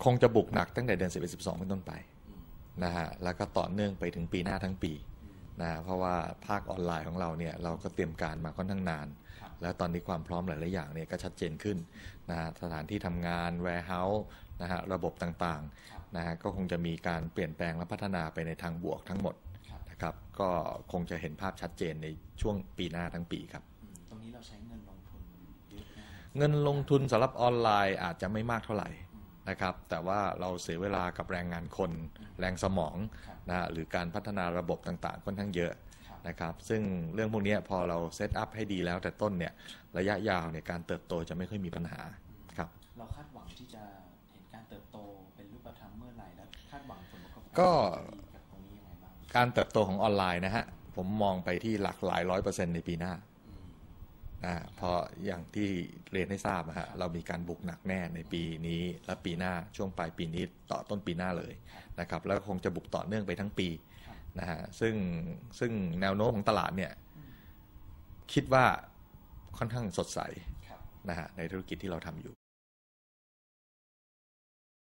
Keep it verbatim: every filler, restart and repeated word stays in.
คงจะบุกหนักตั้งแต่เดือนสิบเอ็ด สิบสองเป็นต้นไปนะฮะแล้วก็ต่อเนื่องไปถึงปีหน้าทั้งปีนะเพราะว่าภาคออนไลน์ของเราเนี่ยเราก็เตรียมการมาค่อนข้างนานแล้วตอนนี้ความพร้อมหลายๆอย่างเนี่ยก็ชัดเจนขึ้นนะฮะสถานที่ทำงาน warehouse นะฮะระบบต่างๆนะฮะก็คงจะมีการเปลี่ยนแปลงและพัฒนาไปในทางบวกทั้งหมดนะครับก็คงจะเห็นภาพชัดเจนในช่วงปีหน้าทั้งปีครับตรงนี้เราใช้เงินลงทุนเยอะมากเงินลงทุนสำหรับออนไลน์อาจจะไม่มากเท่าไหร่นะครับแต่ว่าเราเสียเวลากับแรงงานคนแรงสมองนะหรือการพัฒนาระบบต่างๆค่อนข้างเยอะนะครับซึ่งเรื่องพวกนี้พอเราเซตอัพให้ดีแล้วแต่ต้นเนี่ยระยะยาวเนี่ยการเติบโตจะไม่ค่อยมีปัญหาครับเราคาดหวังที่จะเห็นการเติบโตเป็นรูปธรรมเมื่อไหร่และคาดหวังผลประกอบการก็กับตรงนี้ยังไงบ้างการเติบโตของออนไลน์นะฮะผมมองไปที่หลักหลายร้อยเปอร์เซ็นต์ในปีหน้าอ่าเพราะอย่างที่เรียนให้ทราบนะฮะเรามีการบุกหนักแน่ในปีนี้และปีหน้าช่วงปลายปีนี้ต่อต้นปีหน้าเลยนะครับแล้วคงจะบุกต่อเนื่องไปทั้งปีนะฮะซึ่งซึ่งแนวโน้มของตลาดเนี่ยคิดว่าค่อนข้างสดใสนะฮะในธุรกิจที่เราทำอยู่